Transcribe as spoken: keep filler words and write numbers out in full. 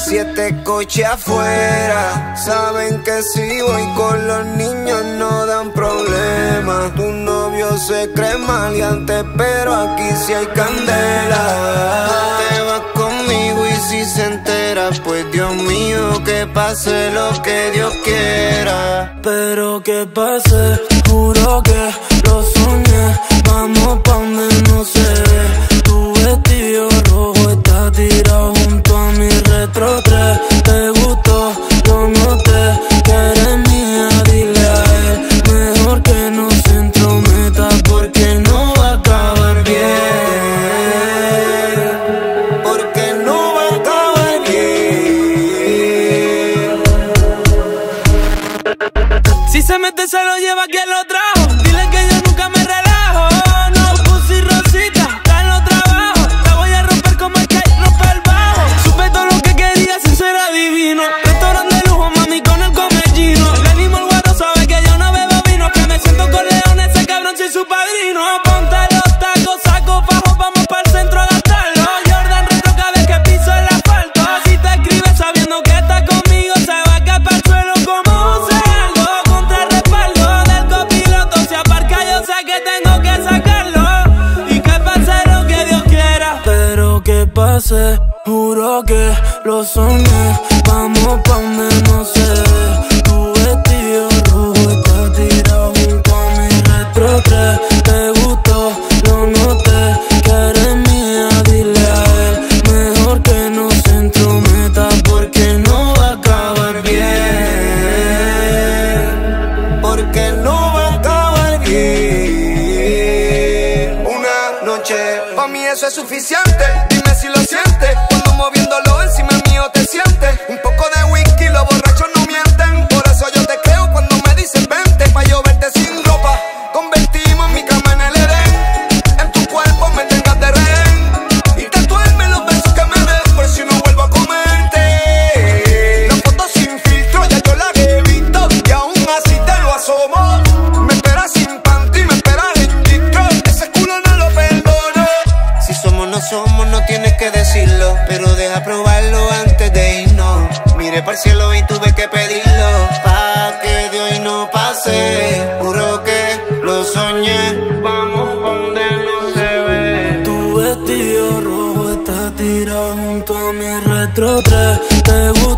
siete coches afuera. Saben que si voy con los niños no dan problema. Tu novio se cree maleante, pero aquí sí hay candela. Te vas conmigo y si se entera, pues Dios mío, que pase lo que Dios quiera. Pero que pase, juro que lo soñé. Vamos pa' donde no se ve. Tu vestido rojo está tirado junto a mi retro tres. Te gustó, lo noté, que eres mía, dile a él. Mejor que no se entrometa porque no va a acabar bien. Porque no va a acabar bien. Si se mete se lo lleva quien lo trajo. Dile que yo nunca me relajo. No puse rosita, dale trabajo. La voy a romper como el que rompe el bajo. Supe todo lo que quería, si eso era divino. Restaurante de lujo, mami, con el comellino. El ánimo, el guaro sabe que yo no bebo vino. Que me siento con leones, ese cabrón soy su padrino. Ponte los tacos, saco bajo, vamos para el centro a gastarlo. Jordan retro cada vez que piso el asfalto. Si te escribes sabiendo que estás conmigo, se va a caer para el suelo como un cerdo. Contra el respaldo del copiloto, se aparca, yo sé que tengo que sacarlo. Y que pase lo que Dios quiera. Pero que pase, juro que lo soñé. Vamos pa' donde no se ve. Tu vestido rojo está tirado junto a mi retro tres. Te gustó, lo noté, que eres mía, dile a él. Mejor que no se entrometa porque no va a acabar bien. Porque no va a acabar bien. Una noche, pa' mí eso es suficiente. Dime si lo sientes. Cuando moviéndolo encima mío te sientes. Un poco de whisky, los borrachos no mienten. Por eso yo te creo cuando me dicen vente. Pa' yo verte sin ropa, convertimos mi cama en el Edén. En tu cuerpo me tengas de rehén. Y tatuarme los besos que me des, por si no vuelvo a comerte. La foto sin filtro ya yo la he visto, y aún así te lo asomo. Me esperas sin panty, me esperas en distro. Ese culo no lo perdono. Si somos no somos, no tienes que decirlo, pero deja probarlo antes de irnos. Miré para el cielo y tuve que pedirlo, pa' que de hoy no pase. Juro que lo soñé. Vamos donde no se ve. Tu vestido rojo está tirado junto a mi retro tres. Te gusta